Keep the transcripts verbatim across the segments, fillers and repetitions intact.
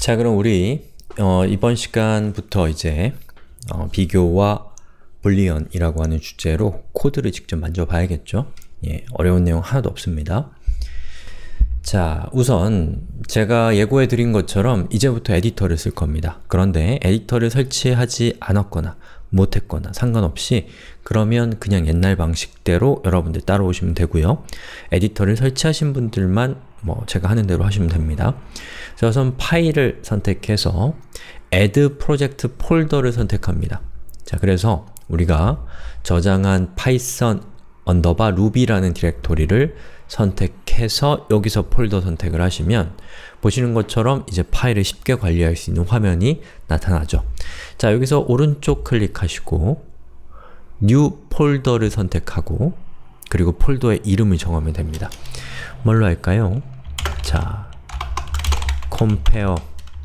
자, 그럼 우리 어, 이번 시간부터 이제 어, 비교와 불리언이라고 하는 주제로 코드를 직접 만져봐야겠죠? 예, 어려운 내용 하나도 없습니다. 자, 우선 제가 예고해드린 것처럼 이제부터 에디터를 쓸 겁니다. 그런데 에디터를 설치하지 않았거나 못했거나 상관없이 그러면 그냥 옛날 방식대로 여러분들 따라오시면 되고요. 에디터를 설치하신 분들만 뭐 제가 하는 대로 하시면 됩니다. 자, 우선 파일을 선택해서 Add Project 폴더를 선택합니다. 자, 그래서 우리가 저장한 파이썬 언더바 루비라는 디렉토리를 선택해서 여기서 폴더 선택을 하시면 보시는 것처럼 이제 파일을 쉽게 관리할 수 있는 화면이 나타나죠. 자, 여기서 오른쪽 클릭하시고 New 폴더를 선택하고 그리고 폴더의 이름을 정하면 됩니다. 뭘로 할까요? 자, compare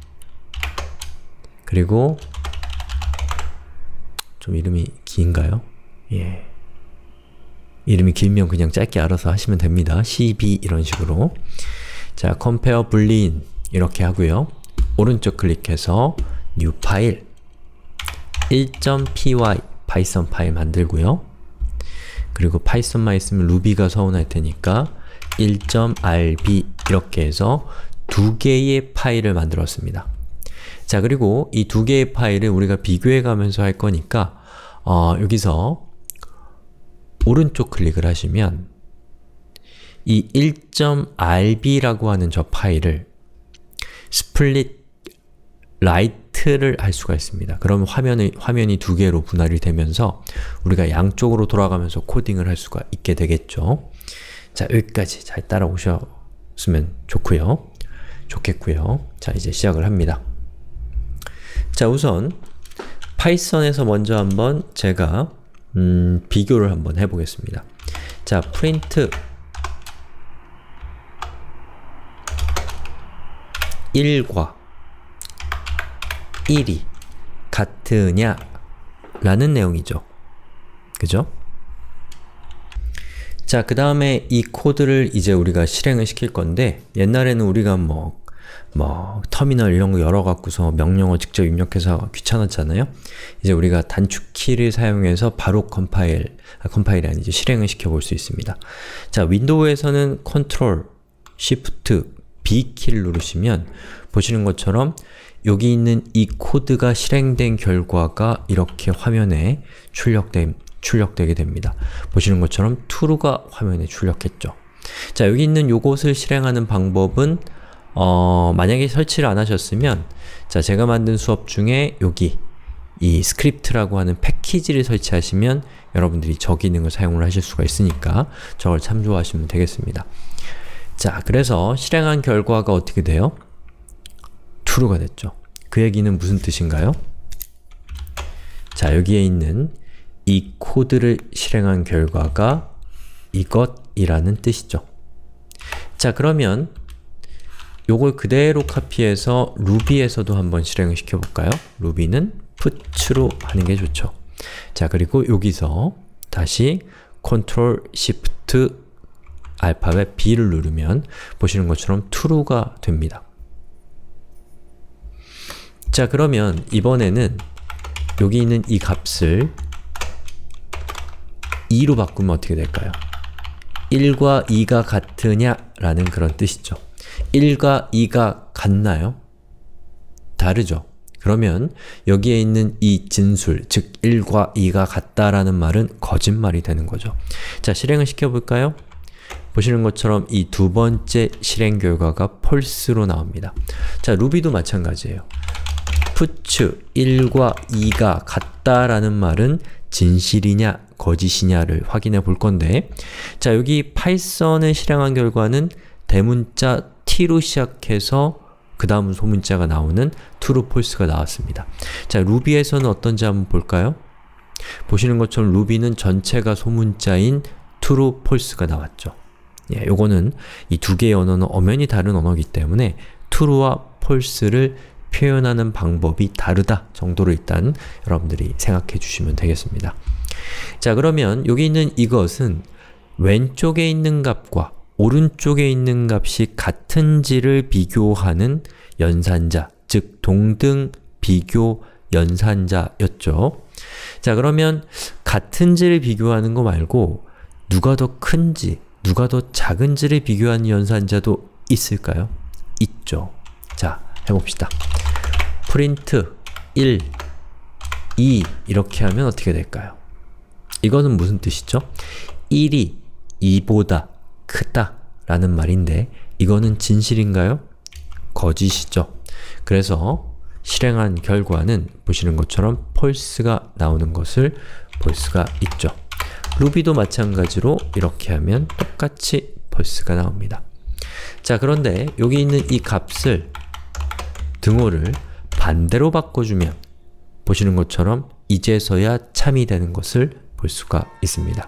그리고 좀 이름이 긴가요? 예. 이름이 길면 그냥 짧게 알아서 하시면 됩니다. 씨비 이런 식으로. 자, compare boolean 이렇게 하고요. 오른쪽 클릭해서 new 파일 일.py 파이썬 파일 만들고요. 그리고 파이썬만 있으면 루비가 서운할 테니까 일.rb 이렇게 해서 두 개의 파일을 만들었습니다. 자, 그리고 이 두 개의 파일을 우리가 비교해 가면서 할 거니까 어, 여기서 오른쪽 클릭을 하시면 이 일.rb라고 하는 저 파일을 split right를 할 수가 있습니다. 그러면 화면이, 화면이 두 개로 분할이 되면서 우리가 양쪽으로 돌아가면서 코딩을 할 수가 있게 되겠죠. 자, 여기까지 잘 따라오셨으면 좋고요. 좋겠고요. 자, 이제 시작을 합니다. 자, 우선 파이썬에서 먼저 한번 제가 음, 비교를 한번 해보겠습니다. 자, print 일과 일이 같으냐 라는 내용이죠. 그죠? 자, 그 다음에 이 코드를 이제 우리가 실행을 시킬 건데 옛날에는 우리가 뭐 뭐 터미널 이런 거 열어갖고서 명령어 직접 입력해서 귀찮았잖아요. 이제 우리가 단축키를 사용해서 바로 컴파일, 아, 컴파일이 아니죠. 실행을 시켜볼 수 있습니다. 자, 윈도우에서는 컨트롤, 쉬프트, 비 키를 누르시면 보시는 것처럼 여기 있는 이 코드가 실행된 결과가 이렇게 화면에 출력됨, 출력되게 됩니다. 보시는 것처럼 true가 화면에 출력했죠. 자, 여기 있는 요것을 실행하는 방법은 어, 만약에 설치를 안 하셨으면 자, 제가 만든 수업 중에 여기 이 스크립트라고 하는 패키지를 설치하시면 여러분들이 저 기능을 사용을 하실 수가 있으니까 저걸 참조하시면 되겠습니다. 자, 그래서 실행한 결과가 어떻게 돼요? true가 됐죠. 그 얘기는 무슨 뜻인가요? 자, 여기에 있는 이 코드를 실행한 결과가 이것이라는 뜻이죠. 자, 그러면 요걸 그대로 카피해서 루비에서도 한번 실행을 시켜볼까요? 루비는 put로 하는 게 좋죠. 자, 그리고 여기서 다시 컨트롤 쉬프트 알파벳 B를 누르면 보시는 것처럼 true가 됩니다. 자, 그러면 이번에는 여기 있는 이 값을 이로 바꾸면 어떻게 될까요? 일과 이가 같으냐? 라는 그런 뜻이죠. 일과 이가 같나요? 다르죠. 그러면 여기에 있는 이 진술, 즉 일과 이가 같다라는 말은 거짓말이 되는 거죠. 자, 실행을 시켜볼까요? 보시는 것처럼 이 두 번째 실행 결과가 false로 나옵니다. 자, 루비도 마찬가지예요. put 일과 이가 같다라는 말은 진실이냐 거짓이냐를 확인해 볼 건데 자, 여기 파이썬을 실행한 결과는 대문자 t로 시작해서 그 다음 소문자가 나오는 true, false가 나왔습니다. 자, 루비에서는 어떤지 한번 볼까요? 보시는 것처럼 루비는 전체가 소문자인 true, false가 나왔죠. 예, 요거는 이 두 개의 언어는 엄연히 다른 언어이기 때문에 true와 false를 표현하는 방법이 다르다 정도로 일단 여러분들이 생각해 주시면 되겠습니다. 자, 그러면 여기 있는 이것은 왼쪽에 있는 값과 오른쪽에 있는 값이 같은지를 비교하는 연산자, 즉 동등 비교 연산자였죠. 자, 그러면 같은지를 비교하는 거 말고 누가 더 큰지, 누가 더 작은지를 비교하는 연산자도 있을까요? 있죠. 자, 해봅시다. 프린트 일, 이 이렇게 하면 어떻게 될까요? 이거는 무슨 뜻이죠? 일이 이보다 크다 라는 말인데 이거는 진실인가요? 거짓이죠. 그래서 실행한 결과는 보시는 것처럼 false가 나오는 것을 볼 수가 있죠. 루비도 마찬가지로 이렇게 하면 똑같이 false가 나옵니다. 자, 그런데 여기 있는 이 값을 등호를 반대로 바꿔주면 보시는 것처럼 이제서야 참이 되는 것을 볼 수가 있습니다.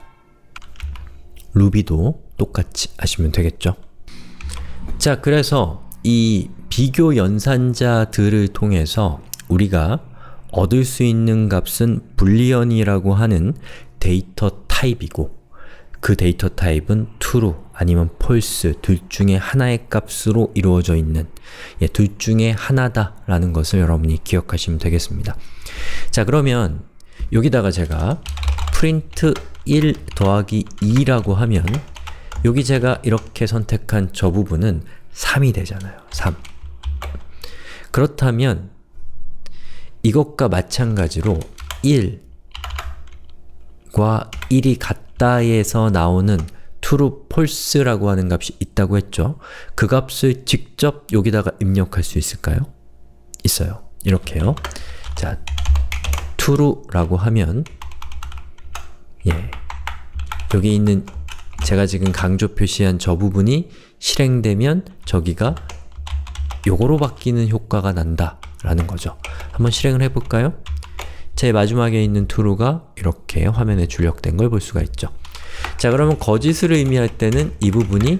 루비도 똑같이 하시면 되겠죠. 자, 그래서 이 비교 연산자들을 통해서 우리가 얻을 수 있는 값은 불리언이라고 하는 데이터 타입이고 그 데이터 타입은 true 아니면 false 둘 중에 하나의 값으로 이루어져 있는 예, 둘 중에 하나다 라는 것을 여러분이 기억하시면 되겠습니다. 자, 그러면 여기다가 제가 프린트 일 더하기 이라고 하면 여기 제가 이렇게 선택한 저 부분은 삼이 되잖아요. 삼. 그렇다면 이것과 마찬가지로 일과 일이 같다에서 나오는 true, false라고 하는 값이 있다고 했죠. 그 값을 직접 여기다가 입력할 수 있을까요? 있어요. 이렇게요. 자, true라고 하면 예, 여기 있는 제가 지금 강조 표시한 저 부분이 실행되면 저기가 요거로 바뀌는 효과가 난다 라는 거죠. 한번 실행을 해볼까요? 제 마지막에 있는 true가 이렇게 화면에 출력된 걸 볼 수가 있죠. 자, 그러면 거짓을 의미할 때는 이 부분이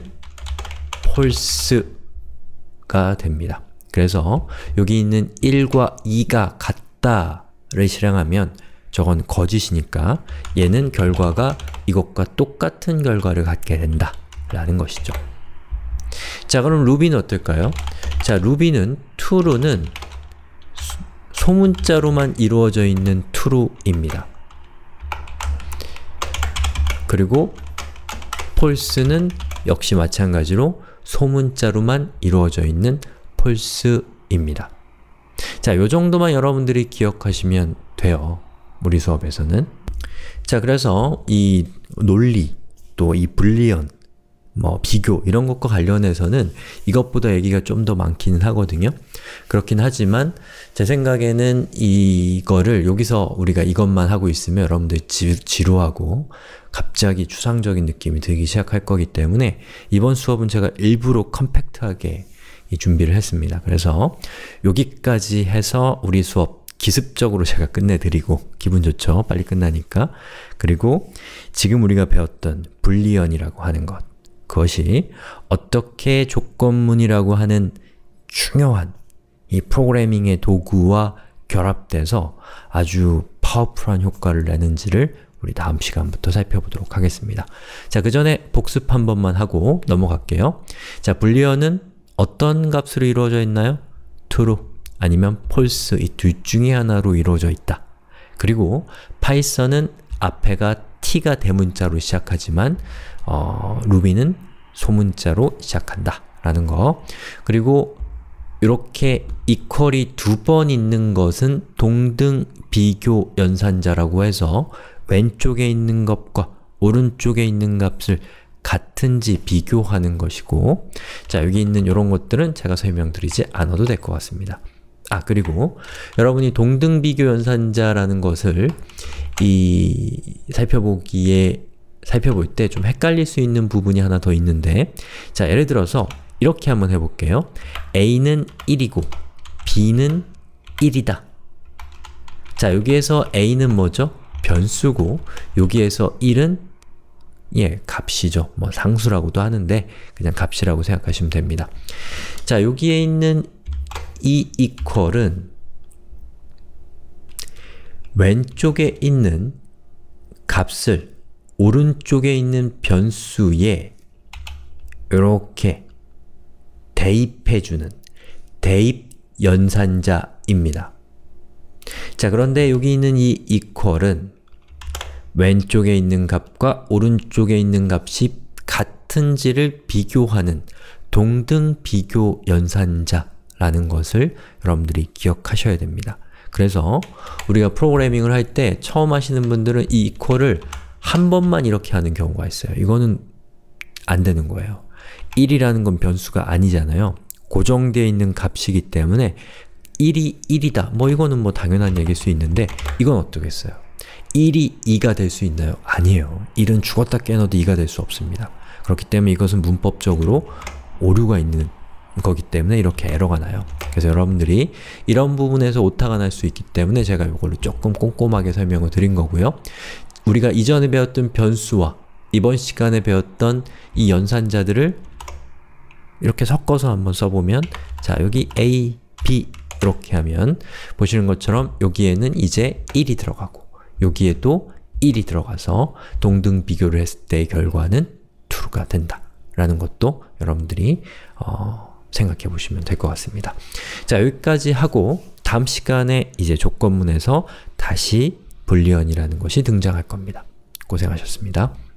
false가 됩니다. 그래서 여기 있는 일과 이가 같다를 실행하면 저건 거짓이니까 얘는 결과가 이것과 똑같은 결과를 갖게 된다 라는 것이죠. 자, 그럼 루비는 어떨까요? 자, 루비는 true는 소문자로만 이루어져 있는 true입니다. 그리고 false는 역시 마찬가지로 소문자로만 이루어져 있는 false입니다. 자, 요 정도만 여러분들이 기억하시면 돼요. 우리 수업에서는. 자, 그래서 이 논리, 또 이 불리언, 뭐 비교 이런 것과 관련해서는 이것보다 얘기가 좀 더 많기는 하거든요. 그렇긴 하지만 제 생각에는 이거를 여기서 우리가 이것만 하고 있으면 여러분들이 지, 지루하고 갑자기 추상적인 느낌이 들기 시작할 거기 때문에 이번 수업은 제가 일부러 컴팩트하게 이 준비를 했습니다. 그래서 여기까지 해서 우리 수업 기습적으로 제가 끝내드리고 기분 좋죠? 빨리 끝나니까. 그리고 지금 우리가 배웠던 불리언이라고 하는 것, 그것이 어떻게 조건문이라고 하는 중요한 이 프로그래밍의 도구와 결합돼서 아주 파워풀한 효과를 내는지를 우리 다음 시간부터 살펴보도록 하겠습니다. 자, 그 전에 복습 한 번만 하고 넘어갈게요. 자, 불리언은 어떤 값으로 이루어져 있나요? true 아니면 false 이 둘 중에 하나로 이루어져 있다. 그리고 파이썬은 앞에가 t가 대문자로 시작하지만 어, 루비는 소문자로 시작한다 라는 거. 그리고 이렇게 equal이 두 번 있는 것은 동등 비교 연산자라고 해서 왼쪽에 있는 값과 오른쪽에 있는 값을 같은지 비교하는 것이고, 자, 여기 있는 이런 것들은 제가 설명드리지 않아도 될 것 같습니다. 아, 그리고 여러분이 동등 비교 연산자라는 것을 이 살펴보기에 살펴볼 때 좀 헷갈릴 수 있는 부분이 하나 더 있는데, 자, 예를 들어서 이렇게 한번 해볼게요. A는 일이고 B는 일이다. 자, 여기에서 A는 뭐죠? 변수고 여기에서 일은 예, 값이죠. 뭐 상수라고도 하는데 그냥 값이라고 생각하시면 됩니다. 자, 여기에 있는 이 equal은 왼쪽에 있는 값을 오른쪽에 있는 변수에 이렇게 대입해주는 대입 연산자입니다. 자, 그런데 여기 있는 이 equal은 왼쪽에 있는 값과 오른쪽에 있는 값이 같은지를 비교하는 동등 비교 연산자라는 것을 여러분들이 기억하셔야 됩니다. 그래서 우리가 프로그래밍을 할 때 처음 하시는 분들은 이 equal을 한 번만 이렇게 하는 경우가 있어요. 이거는 안 되는 거예요. 일이라는 건 변수가 아니잖아요. 고정되어 있는 값이기 때문에 일이 일이다. 뭐 이거는 뭐 당연한 얘기일 수 있는데 이건 어떻겠어요? 일이 이가 될 수 있나요? 아니에요. 일은 죽었다 깨어나도 이가 될 수 없습니다. 그렇기 때문에 이것은 문법적으로 오류가 있는 거기 때문에 이렇게 에러가 나요. 그래서 여러분들이 이런 부분에서 오타가 날 수 있기 때문에 제가 이걸로 조금 꼼꼼하게 설명을 드린 거고요. 우리가 이전에 배웠던 변수와 이번 시간에 배웠던 이 연산자들을 이렇게 섞어서 한번 써보면, 자, 여기 A, B 이렇게 하면 보시는 것처럼 여기에는 이제 일이 들어가고 여기에도 일이 들어가서 동등 비교를 했을 때의 결과는 true가 된다 라는 것도 여러분들이 어, 생각해 보시면 될 것 같습니다. 자, 여기까지 하고 다음 시간에 이제 조건문에서 다시 불리언이라는 것이 등장할 겁니다. 고생하셨습니다.